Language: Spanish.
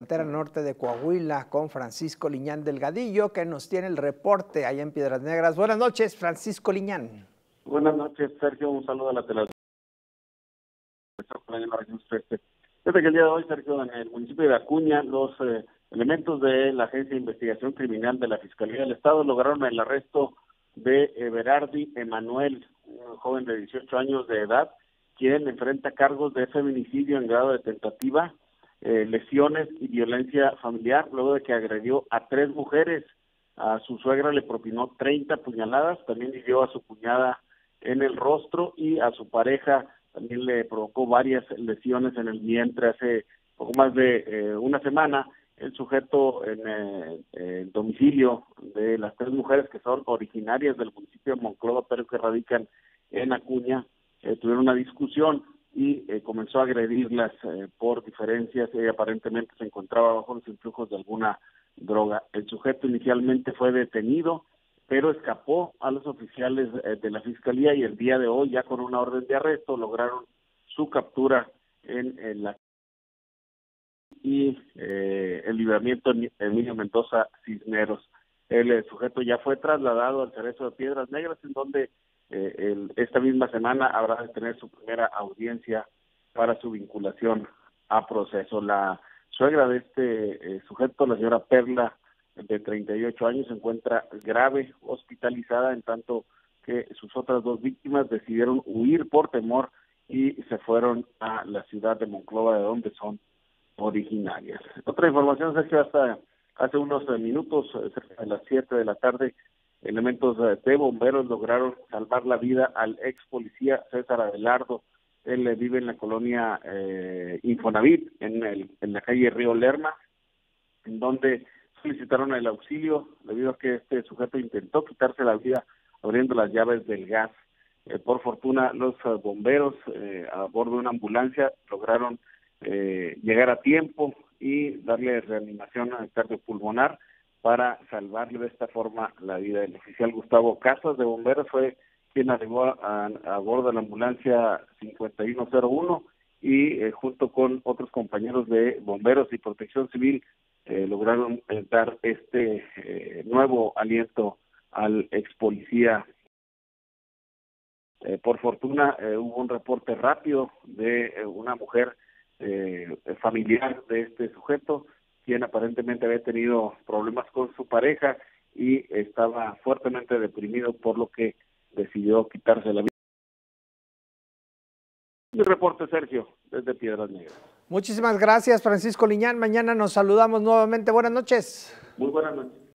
frontera norte de Coahuila, con Francisco Liñán Delgadillo, que nos tiene el reporte allá en Piedras Negras. Buenas noches, Francisco Liñán. Buenas noches, Sergio. Un saludo a la televisión. Desde que el día de hoy, Sergio, en el municipio de Acuña, los elementos de la Agencia de Investigación Criminal de la Fiscalía del Estado lograron el arresto de Berardi Emanuel, un joven de 18 años de edad, quien enfrenta cargos de feminicidio en grado de tentativa, lesiones y violencia familiar, luego de que agredió a 3 mujeres. A su suegra le propinó 30 puñaladas, también hirió a su cuñada en el rostro y a su pareja también le provocó varias lesiones en el vientre. Hace poco más de una semana, el sujeto en el domicilio de las 3 mujeres que son originarias del municipio de Monclova, pero que radican en Acuña, tuvieron una discusión y comenzó a agredirlas por diferencias. Aparentemente se encontraba bajo los influjos de alguna droga. El sujeto inicialmente fue detenido, pero escapó a los oficiales de la Fiscalía y el día de hoy, ya con una orden de arresto, lograron su captura en la y el libramiento Emilio Mendoza Cisneros. El sujeto ya fue trasladado al Cerezo de Piedras Negras, en donde esta misma semana habrá de tener su primera audiencia para su vinculación a proceso. La suegra de este sujeto, la señora Perla, de 38 años, se encuentra grave, hospitalizada, en tanto que sus otras 2 víctimas decidieron huir por temor y se fueron a la ciudad de Monclova, de donde son originarias. Otra información, Sergio, hasta hace unos minutos, cerca de las 7 de la tarde, elementos de bomberos lograron salvar la vida al ex policía César Abelardo. Él vive en la colonia Infonavit, en la calle Río Lerma, en donde solicitaron el auxilio debido a que este sujeto intentó quitarse la vida abriendo las llaves del gas. Por fortuna, los bomberos a bordo de una ambulancia lograron llegar a tiempo y darle reanimación cardiopulmonar para salvarle de esta forma la vida. El oficial Gustavo Casas, de bomberos, fue quien arribó a bordo de la ambulancia 5101 y junto con otros compañeros de bomberos y protección civil lograron dar este nuevo aliento al ex policía. Por fortuna hubo un reporte rápido de una mujer familiar de este sujeto, quien aparentemente había tenido problemas con su pareja y estaba fuertemente deprimido, por lo que decidió quitarse la vida. Mi reporte, Sergio, desde Piedras Negras. Muchísimas gracias, Francisco Liñán. Mañana nos saludamos nuevamente. Buenas noches. Muy buenas noches.